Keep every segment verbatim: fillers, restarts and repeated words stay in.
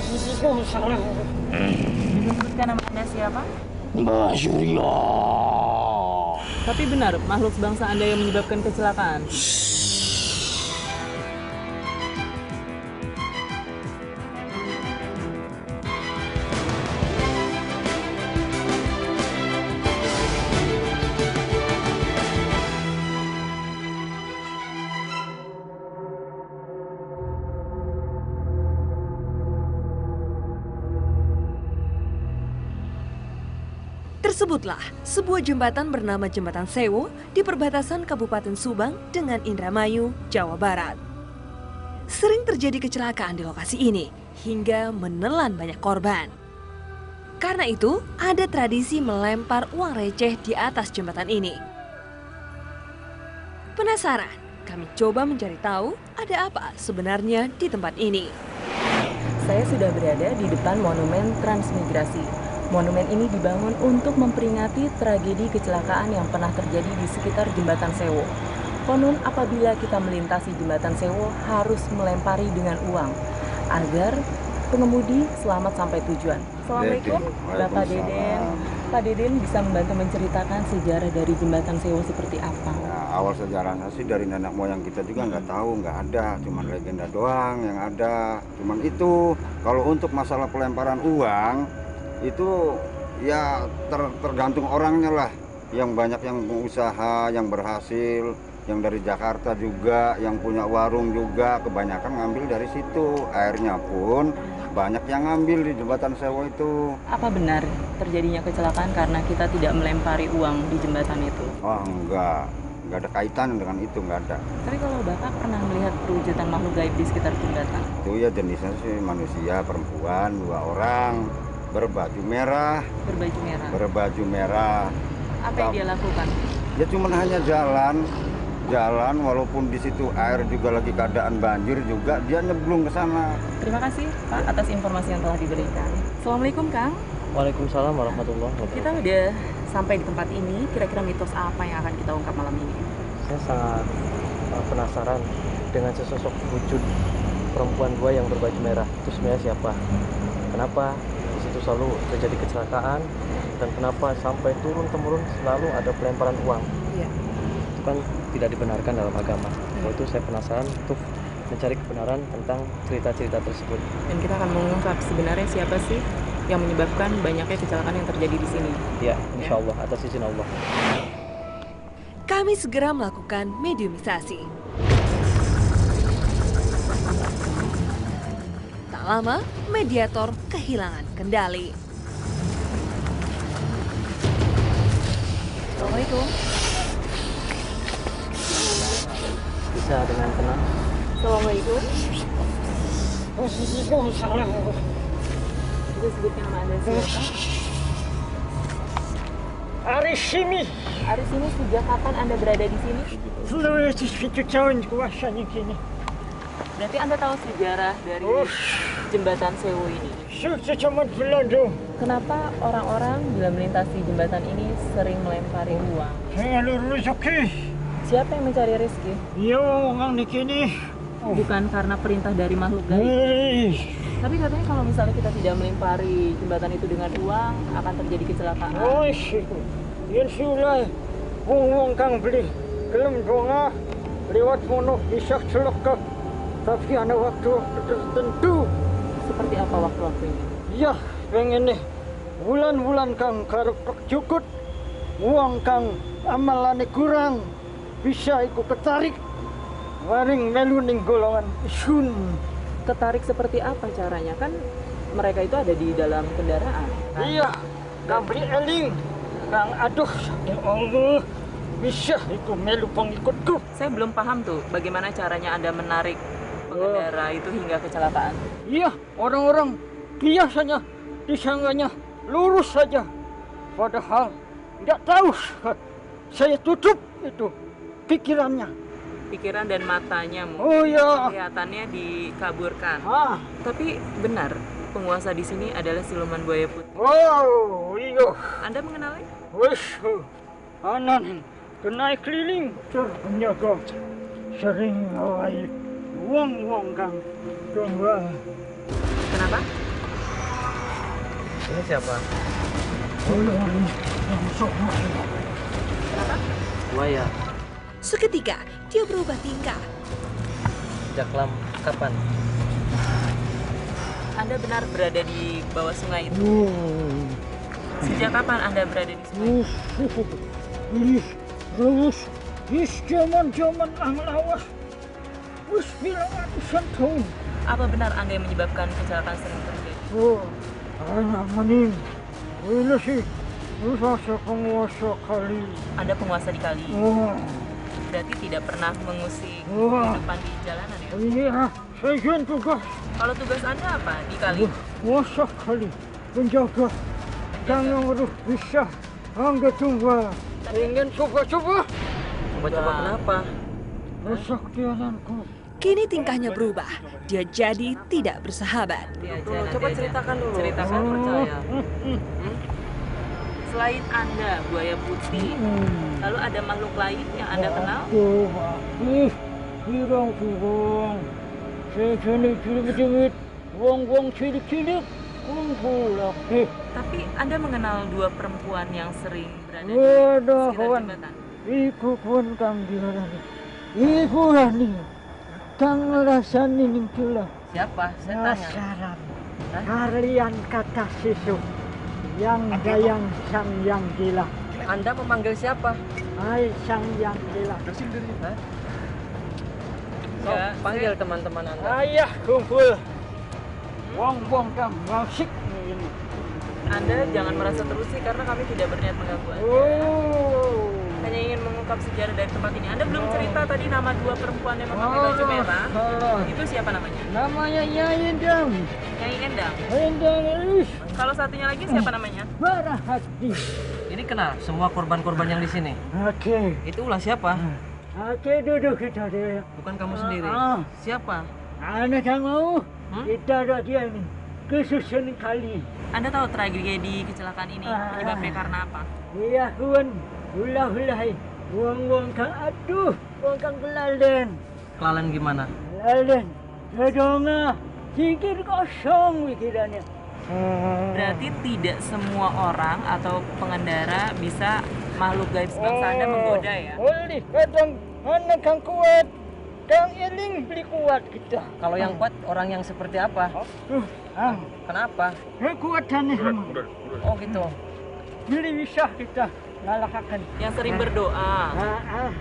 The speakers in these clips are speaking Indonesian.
Disebutkan nama Anda siapa? Mbak Surya. Tapi benar, makhluk sebangsa Anda yang menyebabkan kecelakaan? Tersebutlah sebuah jembatan bernama Jembatan Sewu di perbatasan Kabupaten Subang dengan Indramayu, Jawa Barat. Sering terjadi kecelakaan di lokasi ini hingga menelan banyak korban. Karena itu, ada tradisi melempar uang receh di atas jembatan ini. Penasaran? Kami coba mencari tahu ada apa sebenarnya di tempat ini. Saya sudah berada di depan Monumen Transmigrasi. Monumen ini dibangun untuk memperingati tragedi kecelakaan yang pernah terjadi di sekitar Jembatan Sewu. Konon apabila kita melintasi Jembatan Sewu harus melempari dengan uang agar pengemudi selamat sampai tujuan. Assalamualaikum, Bapak Deden. Pak Deden bisa membantu menceritakan sejarah dari Jembatan Sewu seperti apa? Ya, awal sejarahnya sih dari nenek moyang kita juga nggak tahu, nggak ada, cuman legenda doang yang ada. Cuman itu kalau untuk masalah pelemparan uang itu ya ter, tergantung orangnya lah. Yang banyak yang pengusaha, yang berhasil, yang dari Jakarta juga, yang punya warung juga, kebanyakan ngambil dari situ. Airnya pun banyak yang ngambil di Jembatan Sewu itu. Apa benar terjadinya kecelakaan karena kita tidak melempari uang di jembatan itu? Oh enggak, enggak ada kaitan dengan itu, enggak ada. Tapi kalau Bapak pernah melihat perwujudan makhluk gaib di sekitar jembatan? Itu ya jenisnya sih manusia, perempuan, dua orang. Berbaju merah, Berbaju merah. berbaju merah. Apa yang dia lakukan? Ya cuma hanya jalan, jalan walaupun di situ air juga lagi keadaan banjir juga dia nyeblung ke sana. Terima kasih Pak atas informasi yang telah diberikan. Assalamualaikum Kang. Waalaikumsalam warahmatullahi wabarakatuh. Kita udah sampai di tempat ini. Kira-kira mitos apa yang akan kita ungkap malam ini? Saya sangat uh, penasaran dengan sesosok wujud perempuan dua yang berbaju merah. Itu sebenarnya siapa? Kenapa di situ selalu terjadi kecelakaan? Dan kenapa sampai turun-temurun selalu ada pelemparan uang? Iya. Itu kan tidak dibenarkan dalam agama. Kalau itu saya penasaran untuk mencari kebenaran tentang cerita-cerita tersebut. Dan kita akan mengungkap sebenarnya siapa sih yang menyebabkan banyaknya kecelakaan yang terjadi di sini. Ya, insya Allah atas izin Allah. Kami segera melakukan mediumisasi. Tak lama, mediator kehilangan kendali. Assalamualaikum. Bisa dengan tenang. Assalamualaikum. Bisa sebutkan nama Anda siapa? Aris sini. Aris ini sejak kapan Anda berada di sini? Sudah tujuh tahun kuasanya kini. Berarti Anda tahu sejarah dari Oh, Jembatan Sewu ini. sudah zaman Belanda. Kenapa orang-orang bila melintasi jembatan ini sering melempari uang? Saya lurus oke. Siapa yang mencari rezeki? Yo, orang di sini. Bukan karena perintah dari makhluk gaib. Hei, Tapi katanya kalau misalnya kita tidak melempari jembatan itu dengan uang, akan terjadi kecelakaan. oh sih. Yang sulai, wong-wong kang beli kelem donga lewat mono bisa celaka. Tapi ada waktu tertentu. Seperti apa waktu-waktu ini? Ya, pengen nih. Bulan-bulan kang karep cukut, uang kang amalane kurang, bisa ikut ketarik. Waring melu ning golongan sun. Ketarik seperti apa caranya? Kan mereka itu ada di dalam kendaraan. Iya, kang beli eling, kang aduh, ya Allah, bisa ikut melu pengikutku. Saya belum paham tuh bagaimana caranya Anda menarik pengendara itu hingga kecelakaan. Iya, orang-orang biasanya disangganya lurus saja, padahal tidak tahu. Saya tutup itu pikirannya. Pikiran dan matanya mungkin Oh ya, kelihatannya dikaburkan. ah, Tapi benar, penguasa di sini adalah siluman buaya putih. oh iya. Anda mengenalnya? Wes, anan kena keliling terpenjaga sering awai uang-uang kang tunggu. Kenapa? Ini siapa? Buaya. Seketika, dia berubah tingkah. Sejak lama kapan? Anda benar berada di bawah sungai itu. Sejak kapan Anda berada di sungai? Ih, terus, is zaman-zaman ang lawas. Wis bilang ratusan tahun. Apa benar Anda yang menyebabkan kecelakaan sering terjadi? Oh, anak maning. Ini sih, lu rasa penguasa kali. Anda penguasa di kali, Oh, berarti tidak pernah mengusik Wah. kehidupan di jalanan ya? iya, saya kan tugas. Kalau tugas Anda apa di kali? Penguasa kali, penjaga. Jangan harus bisa. Angga tunggu. Ingin coba-coba. Coba-coba kenapa? Kesaktiananku. Kini tingkahnya berubah. Dia jadi tidak bersahabat. Diajar, Coba nanti ceritakan aja. dulu. Ceritakan. Saya percaya. Selain Anda, buaya putih, lalu ada makhluk lain yang Anda kenal? Aduh, ih, pirang-pirang. Saya jenis cilik-cilik, wong-wong cilik-cilik, kumpul lagi. Tapi Anda mengenal dua perempuan yang sering berada di Waduh, sekitar kawan. jembatan. Iku pun kang diharani. Iku lah nih. Kang ngerasani ning tulah. Siapa? Saya tanya. Penasaran. Kalian kata sisu. Yang dayang sang yang gila. Anda memanggil siapa? Hai sang yang gila. Hah? So, Ya, panggil teman-teman Anda. Ayah kumpul. Wong-wong kang musik ini. Anda jangan merasa terusik karena kami tidak berniat mengganggu Anda. Oh. Hanya ingin mengungkap sejarah dari tempat ini. Anda belum cerita tadi nama dua perempuan yang memakai baju merah. Salah. Itu siapa namanya? Namanya Nyai Endang. Nyai Endang. Endang Elis. Kalau satunya lagi siapa namanya? Barah hati. Ini kenal semua korban-korban yang di sini. Oke. Itu ulah siapa? Oke, duduk kita deh. Bukan kamu sendiri. Ah. Siapa? Anak yang mau, Hmm? kita ada dia nih. Kesusun kali. Anda tahu tragedi kecelakaan ini Ah. penyebabnya karena apa? Iya, kawan. Ulah-ulahai. Wong-wong kang aduh. Wong kang belalen. Kelalen gimana? Belalen. Sedonga. Sikir kosong pikirannya. Berarti tidak semua orang atau pengendara bisa makhluk gaib sebangsa Anda menggoda ya? Oleh kadang anak kang kuat. Kang eling beli kuat kita. Kalau yang kuat orang yang seperti apa? Uh, ah, Kenapa? kekuatan nih. Oh gitu. Beli bisa kita ngalahkan. Yang sering berdoa. Ah, ah.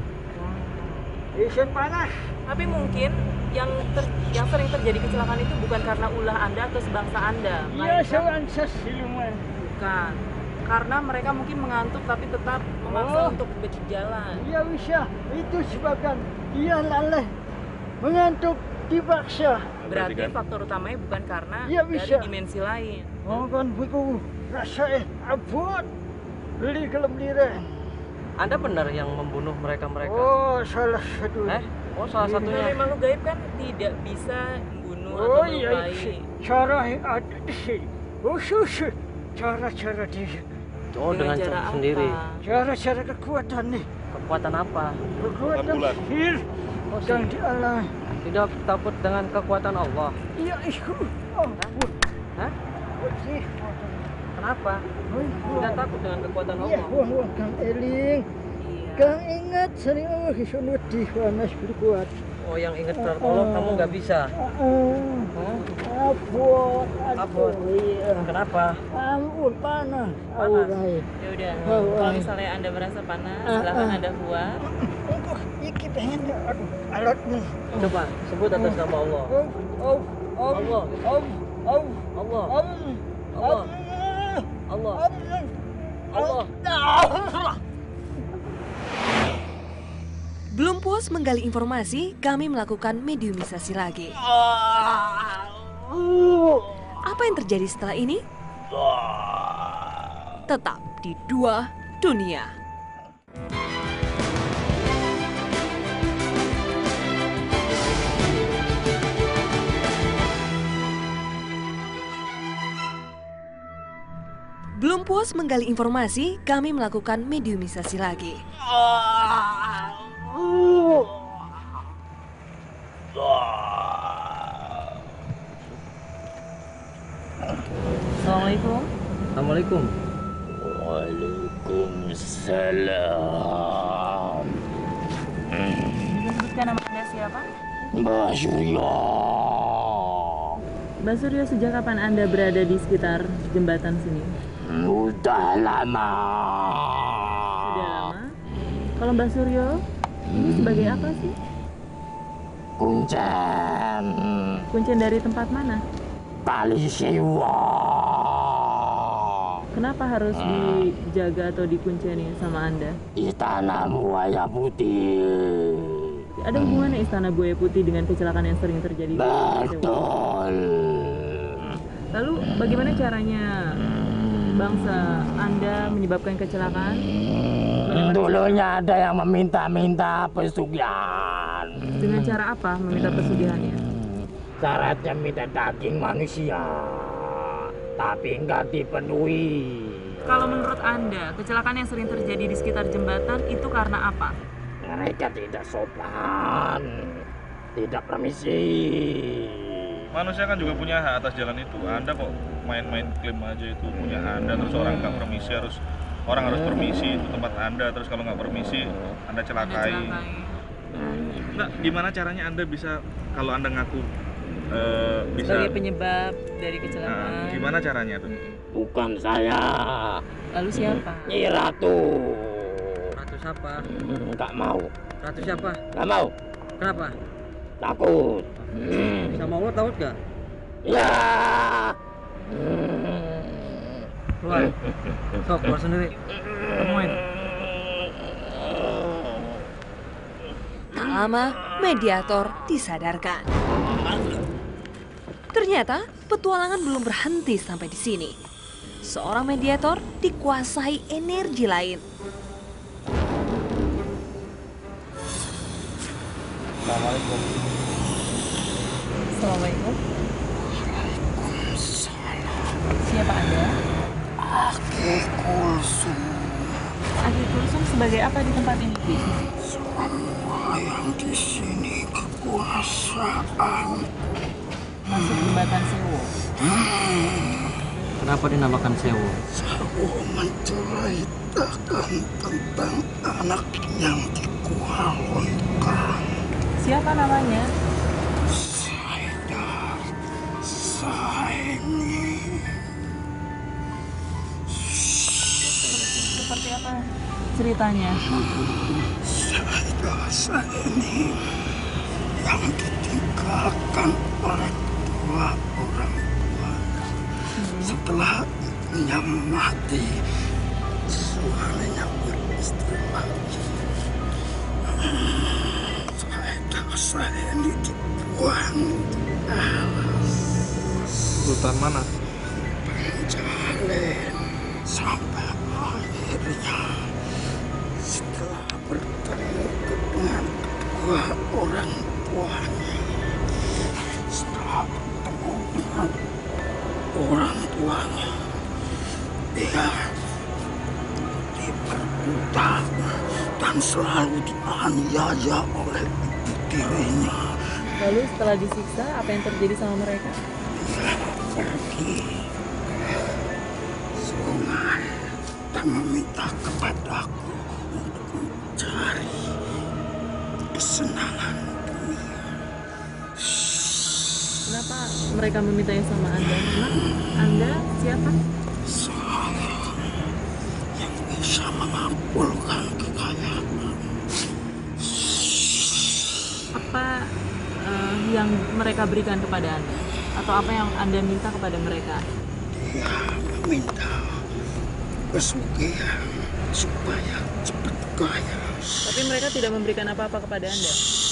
Isin panas. Tapi mungkin yang ter- yang sering terjadi kecelakaan itu bukan karena ulah Anda atau sebangsa Anda. Iya, Melainkan sewan sesiluman. bukan. Karena mereka mungkin mengantuk tapi tetap memaksa Oh. untuk berjalan. Iya bisa. Itu sebabkan dia laleh mengantuk dipaksa. Berarti faktor utamanya bukan karena Iya, dari bisa. dimensi lain. Oh kan begitu rasa eh abot. Beli kelem lire. Anda benar yang membunuh mereka-mereka? Oh salah satu. Eh? Oh salah Karena satunya. makhluk gaib kan tidak bisa membunuh atau Oh iya, melukai. cara yang ada di sini. Oh susu. Cara-cara dia. Oh dengan cara cara apa? sendiri. Cara-cara kekuatan nih. Kekuatan apa? Kekuatan sihir. Oh, Yang sih. di alam. Tidak takut dengan kekuatan Allah. Iya itu. Oh, Hah? putih. Kenapa? Tidak takut dengan kekuatan Iya, Allah. wah, wah, Kang Eling. Iya. Kang ingat sering oh isun wedi panas berkuat. Oh yang ingat tertolong kamu nggak bisa. Heeh. Hmm? Abot, Abot. Iya. Kenapa? Ampun panas. Panas. Aurai. Ya udah, Oh, kalau oh. misalnya Anda merasa panas, Ah, silakan ah. Anda keluar. Oh, iki pengen aduh alat nih. Coba sebut atas nama Allah. Oh, oh, oh, Allah. oh, oh, Allah. oh, Allah. oh, Allah. oh, Allah. Belum puas menggali informasi, kami melakukan mediumisasi lagi. Apa yang terjadi setelah ini? Tetap di Dua Dunia. Belum puas menggali informasi, kami melakukan mediumisasi lagi. Assalamualaikum. Assalamualaikum. Assalamualaikum. Waalaikumsalam. Bisa sebutkan nama Anda siapa? Mbak Surya. Mbak Suryo, sejak kapan Anda berada di sekitar jembatan sini? Udah lama. Sudah lama. Kalau Mbak Suryo, ini sebagai apa sih? Kuncen. Kuncen dari tempat mana? Tali sewa. Kenapa harus dijaga atau dikunceni sama Anda? Istana Buaya Putih. Ada hubungannya Istana Buaya Putih dengan kecelakaan yang sering terjadi? di Betul. Lalu bagaimana caranya bangsa Anda menyebabkan kecelakaan? Dulunya ada yang meminta-minta pesugihan. Dengan cara apa meminta pesugihannya? Syaratnya minta daging manusia, tapi nggak dipenuhi. Kalau menurut Anda, kecelakaan yang sering terjadi di sekitar jembatan itu karena apa? Mereka tidak sopan, tidak permisi. Manusia kan juga punya hak atas jalan itu. Anda kok main-main klaim aja itu punya Anda, terus orang nggak permisi harus orang harus permisi itu tempat Anda, terus kalau nggak permisi Anda celakai. Nah, gimana caranya Anda bisa kalau Anda ngaku uh, bisa Sebagai penyebab dari kecelakaan. Nah, gimana caranya tuh? Bukan saya. Lalu siapa? Nyi Ratu. Ratu siapa? Nggak mau. Ratu siapa? Nggak mau. Kenapa? Takut. Hmm. Sama Allah takut gak? Ya. Keluar. Sok, keluar sendiri. Temuin. Tak lama, mediator disadarkan. Ternyata petualangan belum berhenti sampai di sini. Seorang mediator dikuasai energi lain. Assalamualaikum. Assalamualaikum. Siapa Anda? Aki Kulsum. Aki Kulsum sebagai apa di tempat ini, Ki? Semua yang di sini kekuasaan. Masuk jembatan Sewu. Kenapa dinamakan Sewu? Sewu menceritakan tentang anak yang dikualonkan. Siapa namanya? Saidar Saini. Seperti apa ceritanya? Saidar Saini yang ditinggalkan oleh kedua orang tua. Setelah ia mati, suaminya beristri lagi. Saidar Saini dibuang di alas Hutan mana? Penjalin sampai akhirnya setelah bertemu dengan kedua orang tuanya, setelah bertemu dengan orang tuanya, dia diperbudak dan selalu dianiaya oleh ibu tirinya. Lalu setelah disiksa, apa yang terjadi sama mereka? Dia pergi ke sungai dan meminta kepadaku untuk mencari kesenangan dunia. Kenapa mereka memintanya sama Anda? Memang Anda siapa? Saya yang bisa mengabulkan kekayaan. Apa eh, yang mereka berikan kepada Anda? Atau apa yang Anda minta kepada mereka? Dia meminta kesugihan supaya cepat kaya. Tapi mereka tidak memberikan apa-apa kepada Anda.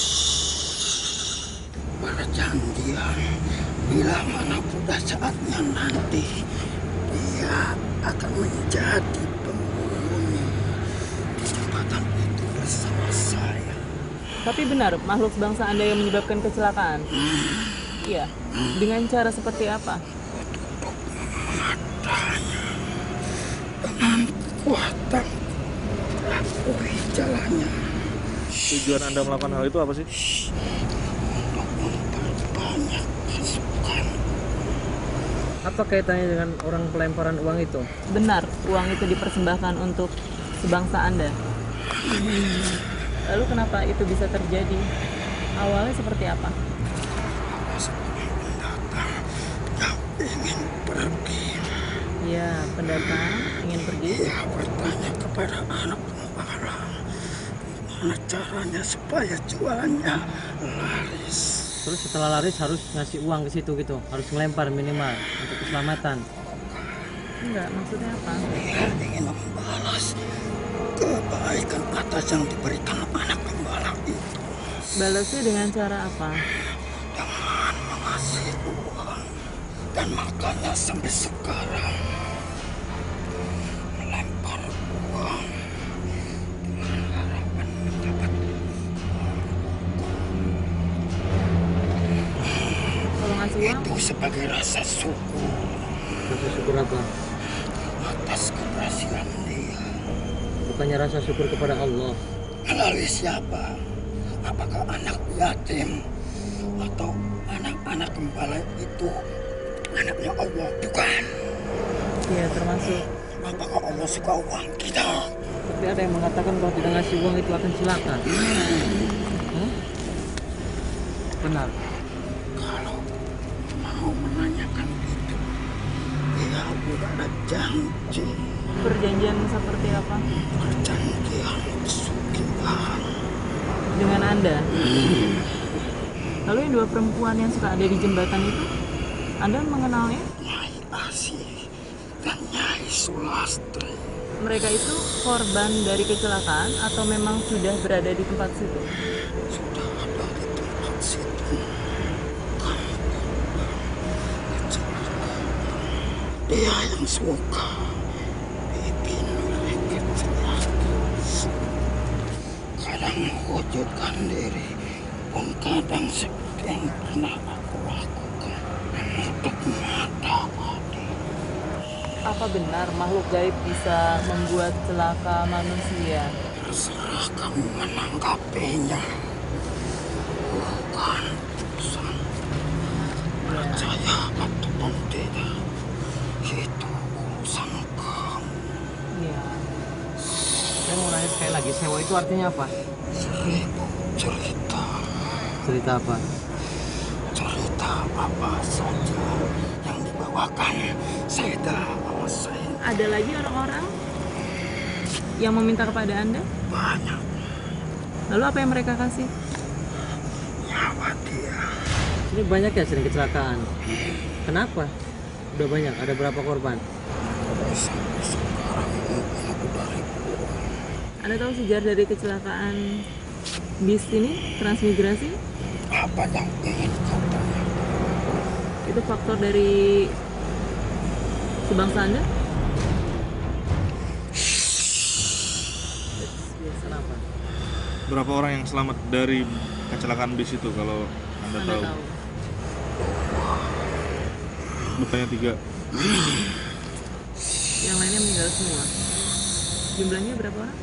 Perjanjian bila mana pada saatnya nanti dia akan menjadi penghuni di jembatan itu bersama saya. Tapi benar, makhluk sebangsa Anda yang menyebabkan kecelakaan? Iya. Dengan cara seperti apa? Mengadanya dengan kekuatan Prabowi jalannya Tujuan Anda melakukan hal itu apa sih? untuk memperbanyak pasukan. Apa kaitannya dengan orang pelemparan uang itu? Benar, uang itu dipersembahkan untuk sebangsa Anda. Lalu kenapa itu bisa terjadi? Awalnya seperti apa? Yang ingin pergi. Ya, pendatang ingin pergi. Ia bertanya kepada anak pengembala, gimana caranya supaya jualnya laris. Terus setelah laris harus ngasih uang ke situ gitu, harus ngelempar minimal untuk keselamatan. Enggak, maksudnya apa? Ia ingin membalas kebaikan atas yang diberikan anak gembala itu. Balasnya dengan cara apa? Dengan mengasih uang. Dan makanya sampai sekarang melempar uang dengan harapan mendapat Kalau ngasih uang, itu sebagai rasa syukur Rasa syukur apa? atas keberhasilan dia. Bukannya rasa syukur kepada Allah. Melalui siapa? Apakah anak yatim atau anak-anak gembala itu anaknya Allah? Bukan. ya termasuk. Apakah Allah suka uang kita? Tapi ada yang mengatakan kalau tidak ngasih uang itu akan celaka. Hmm? Benar. Kalau mau menanyakan itu, dia udah ada janji. Perjanjian seperti apa? Perjanjian pesugihan. Dengan Anda? Lalu yang dua perempuan yang suka ada di jembatan itu, Anda mengenalnya? Nyai Asih dan Nyai Sulastri. Mereka itu korban dari kecelakaan atau memang sudah berada di tempat situ? Sudah ada di tempat situ. Kamu kecelakaan. Dia yang suka bikin mereka celaka. Kadang mewujudkan diri, pun kadang seperti yang pernah aku lakukan menutup mata hati. Apa benar makhluk gaib bisa membuat celaka manusia? Terserah kamu menanggapinya. Bukan urusan percaya ataupun tidak. Itu urusan kamu. Iya. Saya mau nanya sekali lagi, sewa itu artinya apa? Seribu cerita. Cerita apa? Cerita apa saja yang dibawakan Sayyidah Al-Sayyid. Ada lagi orang-orang yang meminta kepada Anda? Banyak Lalu apa yang mereka kasih? nyawa dia. Ini banyak ya sering kecelakaan. Kenapa? Udah banyak, ada berapa korban? Sampai sekarang mungkin udah ribuan. Anda tahu sejarah dari kecelakaan bis ini, transmigrasi? Apa yang ingin kau tanyakan? Itu faktor dari sebangsa Anda? Kenapa? Berapa orang yang selamat dari kecelakaan bis itu kalau Anda, Anda tahu? tahu. Betanya tiga. Yang lainnya meninggal semua. Jumlahnya berapa orang?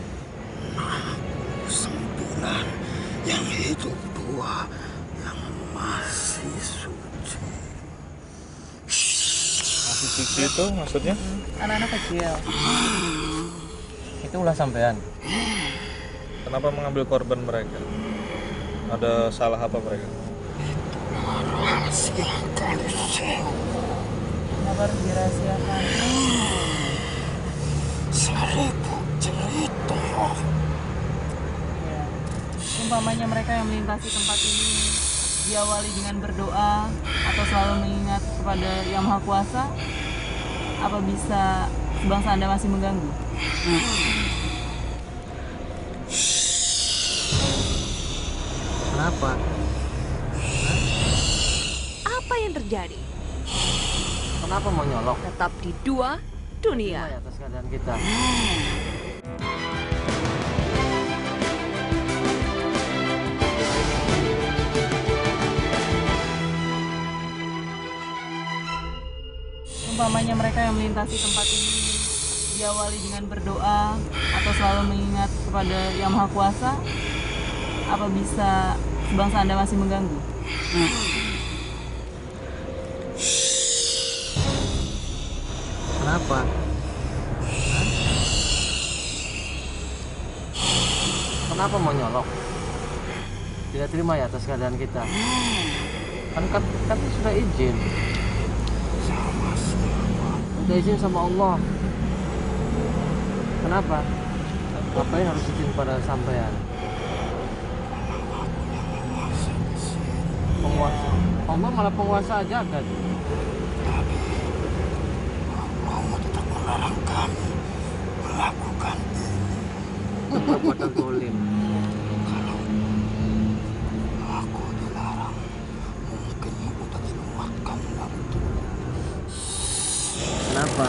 Sembilan yang hidup, dua yang masih suci. Masih suci itu maksudnya? Anak-anak kecil. Itu ulah sampean. Kenapa mengambil korban mereka? Ada salah apa mereka? Rahasia kali sewu. Kenapa harus dirahasiakan? Seribu cerita. Ya. Umpamanya mereka yang melintasi tempat ini diawali dengan berdoa atau selalu mengingat kepada Yang Maha Kuasa, apa bisa sebangsa Anda masih mengganggu? Kenapa? Apa yang terjadi? Kenapa mau nyolok? Tetap di Dua Dunia. Ya, atas keadaan kita. Umpamanya mereka yang melintasi tempat ini diawali dengan berdoa atau selalu mengingat kepada Yang Maha Kuasa, apa bisa sebangsa Anda masih mengganggu? Kenapa? Hah? Kenapa mau nyolok? Tidak terima ya atas keadaan kita? Kan kan, kan sudah izin. Sudah izin sama Allah. Kenapa? Ngapain harus izin pada sampean? Penguasa. Allah malah penguasa aja kan? Allah tetap melarang kami melakukan perbuatan zalim. kalau aku dilarang, mungkin udah dilumatkan dari itu. Kenapa?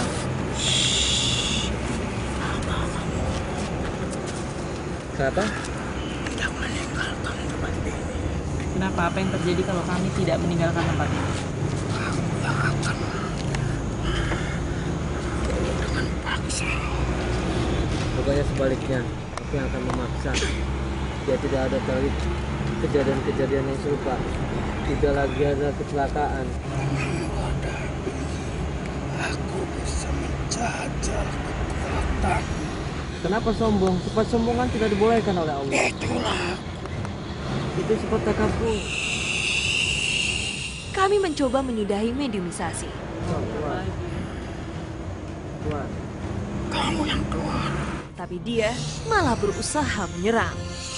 Kenapa? Tidak meninggalkan tempat ini. Kenapa? Apa yang terjadi kalau kami tidak meninggalkan tempat ini? Aku yang akan dengan paksa. Bukannya sebaliknya, aku yang akan memaksa. Dia tidak ada kali kejadian-kejadian yang serupa. Tidak lagi ada kecelakaan. Pada ini, aku bisa menjajal kekuatan. Kenapa sombong? Sifat sombong kan tidak dibolehkan oleh Allah. Itulah Itu sifat takabur. Kami mencoba menyudahi mediumisasi. Tuan, tuan. Tuan. kamu yang keluar. Tapi dia malah berusaha menyerang.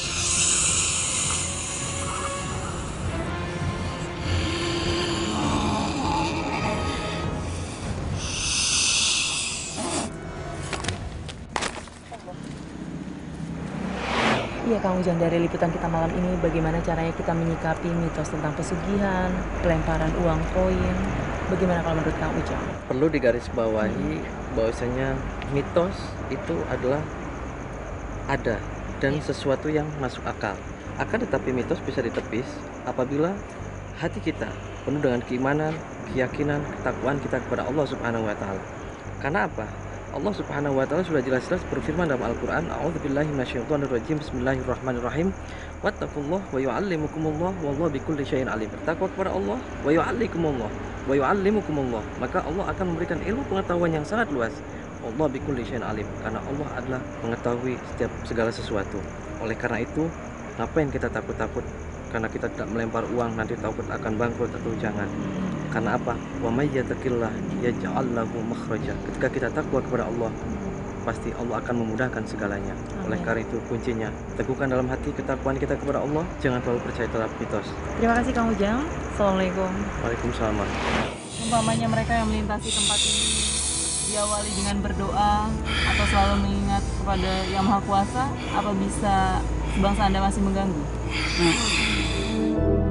Iya Kang Ujang, dari liputan kita malam ini bagaimana caranya kita menyikapi mitos tentang pesugihan, pelemparan uang koin. Bagaimana kalau menurut Kang Ujang? Perlu digarisbawahi bahwasanya mitos itu adalah ada dan sesuatu yang masuk akal. Akan tetapi mitos bisa ditepis apabila hati kita penuh dengan keimanan, keyakinan, ketakwaan kita kepada Allah Subhanahu wa taala. Karena apa? Allah Subhanahu wa taala sudah jelas-jelas berfirman dalam Al-Qur'an, A'udzubillahi minasyaitonirrajim. Bismillahirrahmanirrahim. Wattaqullaha wa yu'allimukumullah wallahu bikulli syai'in alim. Bertakwa kepada Allah wa yu'allikumullah wa yu'allimukumullah. Maka Allah akan memberikan ilmu pengetahuan yang sangat luas. Allah bikulli syai'in alim. Karena Allah adalah mengetahui setiap segala sesuatu. Oleh karena itu, ngapain kita takut-takut karena kita tidak melempar uang nanti takut akan bangkrut atau jangan. Karena apa? Wa may yattaqillah yaj'al lahu makhraja. Ketika kita takwa kepada Allah, pasti Allah akan memudahkan segalanya. Oleh karena itu kuncinya teguhkan dalam hati ketakwaan kita kepada Allah, jangan terlalu percaya terhadap mitos. Terima kasih Kang Ujang. Assalamualaikum. Waalaikumsalam. Umpamanya mereka yang melintasi tempat ini diawali dengan berdoa atau selalu mengingat kepada Yang Maha Kuasa, apa bisa sebangsa Anda masih mengganggu?